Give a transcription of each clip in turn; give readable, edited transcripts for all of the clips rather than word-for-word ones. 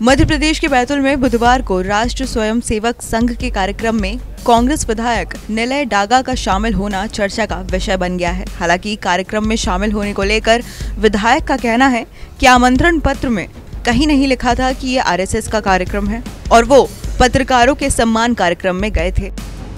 मध्य प्रदेश के बैतूल में बुधवार को राष्ट्र स्वयं सेवक संघ के कार्यक्रम में कांग्रेस विधायक निलय डागा का शामिल होना चर्चा का विषय बन गया है। हालांकि कार्यक्रम में शामिल होने को लेकर विधायक का कहना है कि आमंत्रण पत्र में कहीं नहीं लिखा था कि ये आरएसएस का कार्यक्रम है और वो पत्रकारों के सम्मान कार्यक्रम में गए थे।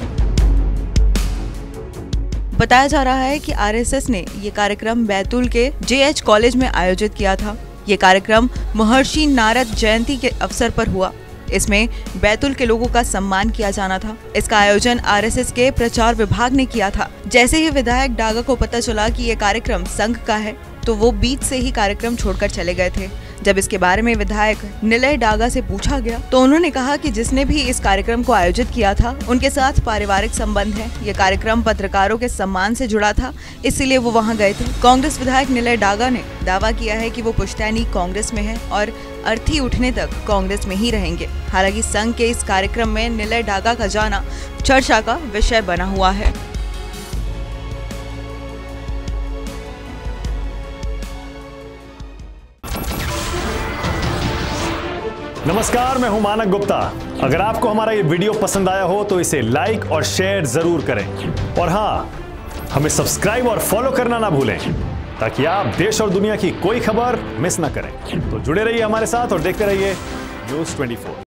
बताया जा रहा है कि आरएसएस ने ये कार्यक्रम बैतूल के जेएच कॉलेज में आयोजित किया था। ये कार्यक्रम महर्षि नारद जयंती के अवसर पर हुआ। इसमें बैतूल के लोगों का सम्मान किया जाना था। इसका आयोजन आरएसएस के प्रचार विभाग ने किया था। जैसे ही विधायक डागा को पता चला कि ये कार्यक्रम संघ का है तो वो बीच से ही कार्यक्रम छोड़कर चले गए थे। जब इसके बारे में विधायक निलय डागा से पूछा गया तो उन्होंने कहा कि जिसने भी इस कार्यक्रम को आयोजित किया था उनके साथ पारिवारिक संबंध है। ये कार्यक्रम पत्रकारों के सम्मान से जुड़ा था, इसीलिए वो वहां गए थे। कांग्रेस विधायक निलय डागा ने दावा किया है कि वो पुश्तैनी कांग्रेस में है और अर्थी उठने तक कांग्रेस में ही रहेंगे। हालांकि संघ के इस कार्यक्रम में निलय डागा का जाना चर्चा का विषय बना हुआ है। नमस्कार, मैं हूं मानक गुप्ता। अगर आपको हमारा ये वीडियो पसंद आया हो तो इसे लाइक और शेयर जरूर करें और हाँ, हमें सब्सक्राइब और फॉलो करना ना भूलें ताकि आप देश और दुनिया की कोई खबर मिस ना करें। तो जुड़े रहिए हमारे साथ और देखते रहिए न्यूज़ 24।